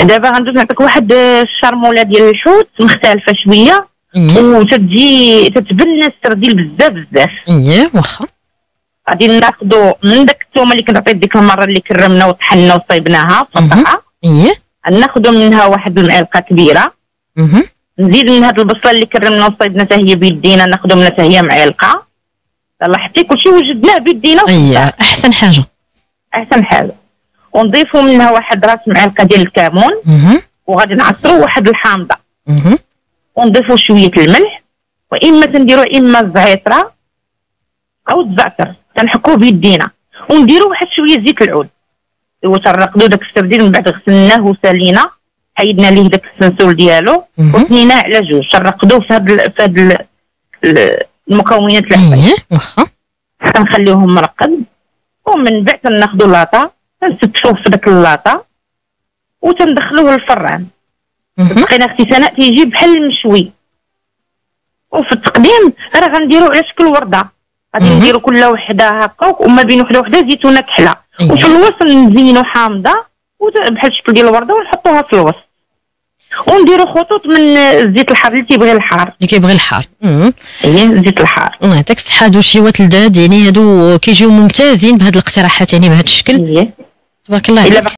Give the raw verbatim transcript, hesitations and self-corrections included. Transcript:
دابا غندوز نعطيك واحد الشرموله ديال الحوت مختلفه شويه وتتجي تتبنى السرديل بزاف بزاف. اييه واخا. غادي ناخذوا من داك الثومه اللي كنت عطيت ديك المره اللي كرمنا وطحنا وصايبناها في الطاعه. اييه ناخذوا منها واحد المعلقه كبيره. اها نزيد من هاد البصله اللي كرمنا وصايبنا حتى هي بيدينا، ناخذوا منها حتى هي معلقه. لاحظتي كلشي وجدناه بيدينا. اييه احسن حاجه احسن حاجه. ونضيفوا منها واحد راس معلقه ديال الكمون. اها وغادي نعصروا واحد الحامضه. اها ونضيفوا شويه الملح، واما تنديروا اما الزعتره او الزعتر تنحكوه بيدينا، ونديروا واحد شويه زيت العود وترقدوا داك السردين. من بعد غسلناه وسالينا، حيدنا ليه داك السنسول ديالو وثنيناه على جوج، ترقدوه في هاد في هاد المكونات اللي واخا كنخليوهم مرقد. ومن بعد تناخذوا لاطه تنستفوه في داك اللاطه وتندخلوه للفران. بقينا اختي سناء تيجي بحال المشوي. وفي التقديم راه غنديرو على شكل ورده، غادي نديرو كل وحده هكا وما بين وحده وحده زيتونه كحله. وفي الوسط نزينو حامضه بحال الشكل ديال الورده ونحطوها في الوسط، ونديرو خطوط من الزيت الحار اللي تيبغي الحار. اللي كيبغي الحار. ايه زيت الحار. الله يعطيك الصحه. هادو شيوات لذاذ يعني، هادو كيجيو ممتازين بهاد الاقتراحات يعني بهاد الشكل. ايه تبارك الله.